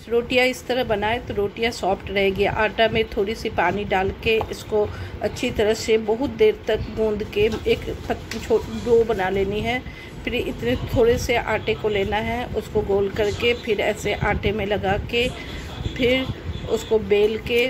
रोटियां इस तरह बनाए तो रोटियां सॉफ्ट रहेगी। आटा में थोड़ी सी पानी डाल के इसको अच्छी तरह से बहुत देर तक गूंद के एक डो बना लेनी है। फिर इतने थोड़े से आटे को लेना है, उसको गोल करके फिर ऐसे आटे में लगा के फिर उसको बेल के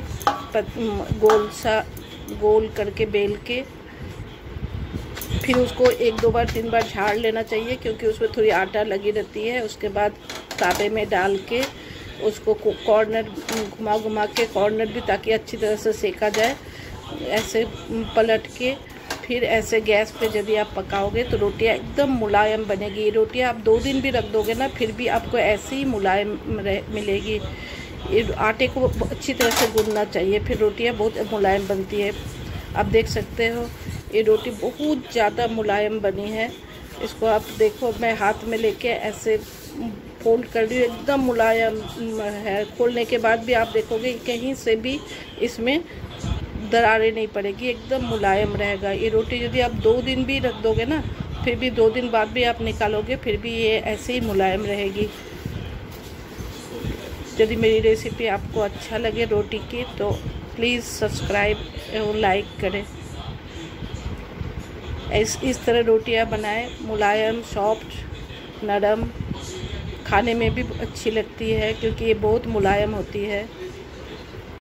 गोल करके बेल के फिर उसको 1-2 बार 3 बार झाड़ लेना चाहिए, क्योंकि उसमें थोड़ी आटा लगी रहती है। उसके बाद तावे में डाल के उसको कॉर्नर घुमा के कॉर्नर भी, ताकि अच्छी तरह से सेका जाए, ऐसे पलट के फिर ऐसे गैस पे यदि आप पकाओगे तो रोटियां एकदम मुलायम बनेगी। रोटियां आप 2 दिन भी रख दोगे ना, फिर भी आपको ऐसे ही मुलायम मिलेगी। ये आटे को अच्छी तरह से गूंदना चाहिए, फिर रोटियां बहुत मुलायम बनती है। आप देख सकते हो ये रोटी बहुत ज़्यादा मुलायम बनी है। इसको आप देखो, मैं हाथ में लेके ऐसे फोल्ड कर रही हूँ, एकदम मुलायम है। खोलने के बाद भी आप देखोगे कहीं से भी इसमें दरारें नहीं पड़ेगी, एकदम मुलायम रहेगा। ये रोटी यदि आप 2 दिन भी रख दोगे ना, फिर भी 2 दिन बाद भी आप निकालोगे, फिर भी ये ऐसे ही मुलायम रहेगी। यदि मेरी रेसिपी आपको अच्छा लगे रोटी की तो प्लीज़ सब्सक्राइब और लाइक करें। इस तरह रोटियां बनाएं, मुलायम, सॉफ्ट, नरम, खाने में भी अच्छी लगती है क्योंकि ये बहुत मुलायम होती है।